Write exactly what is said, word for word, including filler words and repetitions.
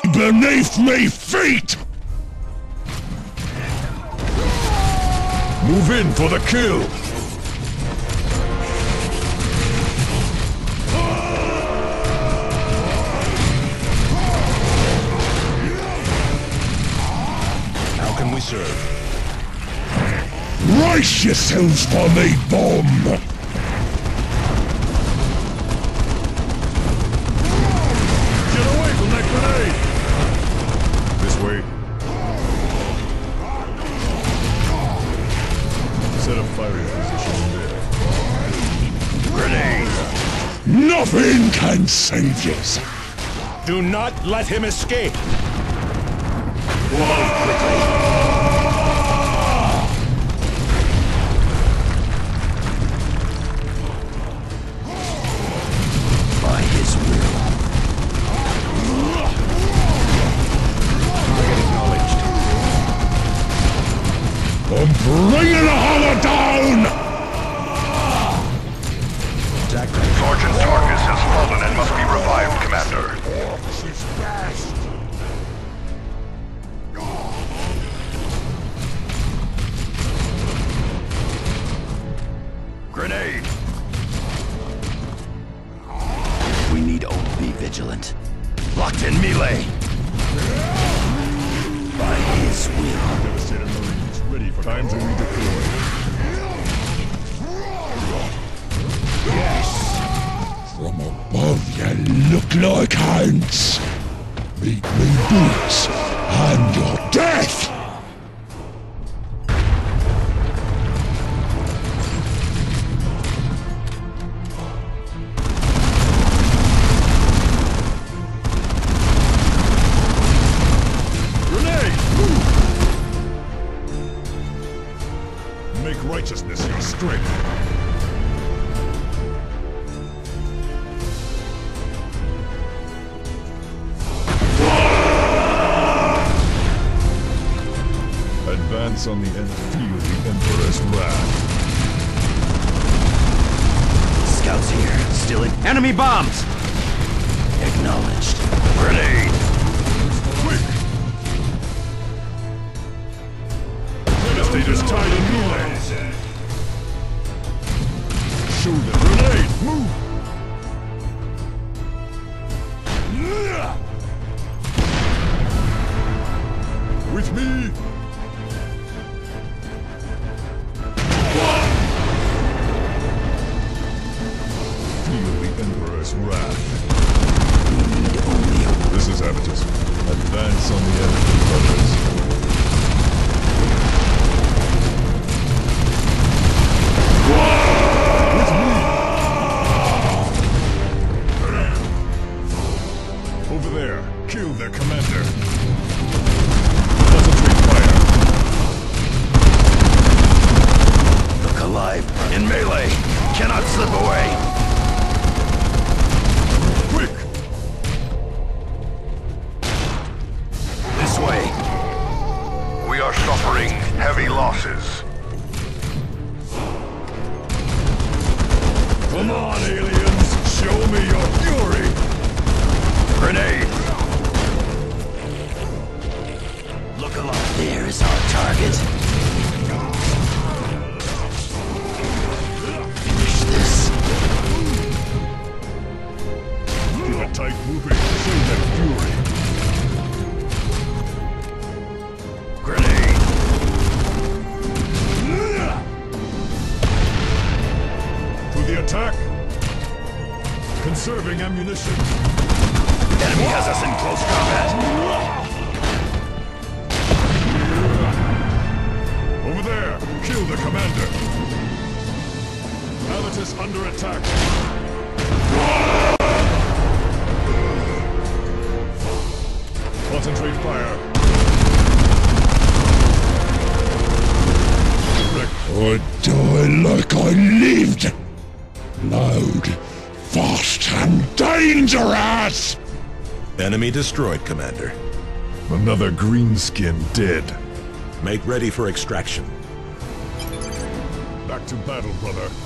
beneath me feet! Move in for the kill! How can we serve? Brace yourselves for me, bomb! Get away from that grenade! This way. Set up firing position there. Grenade! Nothing can save you! Do not let him escape! Move quickly! I'm bringing the holler down! Sergeant Tarkus has fallen and must be revived, Commander. She's fast! Grenade! We need only be vigilant. Locked in melee! By his will. Devastator Marines ready for time to redeploy. Yes! From above you look like ants! Meet me boots and your death! Make righteousness your strength. Advance on the end. Feel the Emperor's wrath. Scouts here. Still in. Enemy bombs! Acknowledged. Grenade! Quick! Devastator's tied in melee. Shoot the grenade! Move! With me! Feel the Emperor's wrath. This is Habitus. Advance on the enemy, brothers. Over there, kill their commander. Concentrate fire. Look alive. In melee. Cannot slip away. Quick! This way. We are suffering heavy losses. Come on, aliens! Show me your fury! Grenade! Look alive. There is our target. Finish this. Keep a tight moving. Show that fury. Grenade! To the attack! Conserving ammunition. Enemy has us in close combat. Over there! Kill the commander! Habitus under attack! Concentrate fire! Or die like I lived! Loud, fast and dangerous! Enemy destroyed, Commander. Another greenskin dead. Make ready for extraction. Back to battle, brother.